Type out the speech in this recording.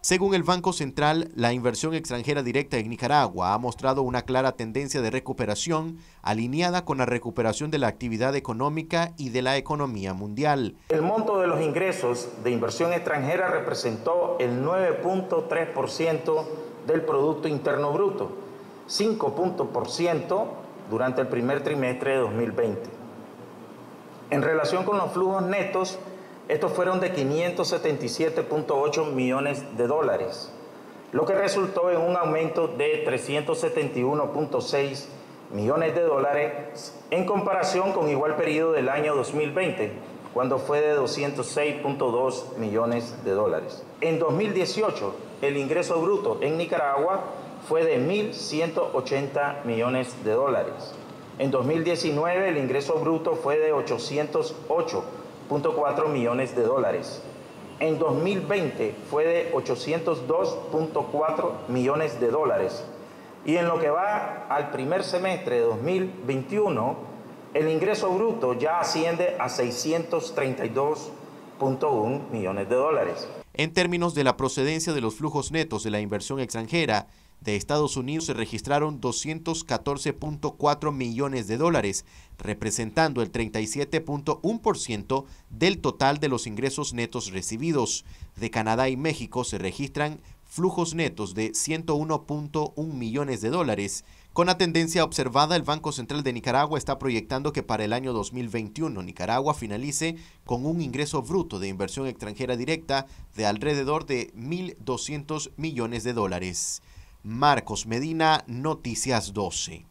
Según el Banco Central, la inversión extranjera directa en Nicaragua ha mostrado una clara tendencia de recuperación alineada con la recuperación de la actividad económica y de la economía mundial. El monto de los ingresos de inversión extranjera representó el 9.3% del Producto Interno Bruto, 5% durante el primer trimestre de 2020. En relación con los flujos netos, estos fueron de 577.8 millones de dólares, lo que resultó en un aumento de 371.6 millones de dólares en comparación con igual periodo del año 2020, cuando fue de 206.2 millones de dólares. En 2018, el ingreso bruto en Nicaragua fue de 1.180 millones de dólares. En 2019, el ingreso bruto fue de 808.4 millones de dólares. En 2020 fue de 802.4 millones de dólares. Y en lo que va al primer semestre de 2021, el ingreso bruto ya asciende a 632.1 millones de dólares. En términos de la procedencia de los flujos netos de la inversión extranjera, de Estados Unidos se registraron 214.4 millones de dólares, representando el 37.1% del total de los ingresos netos recibidos. De Canadá y México se registran flujos netos de 101.1 millones de dólares. Con la tendencia observada, el Banco Central de Nicaragua está proyectando que para el año 2021 Nicaragua finalice con un ingreso bruto de inversión extranjera directa de alrededor de 1.200 millones de dólares. Marcos Medina, Noticias 12.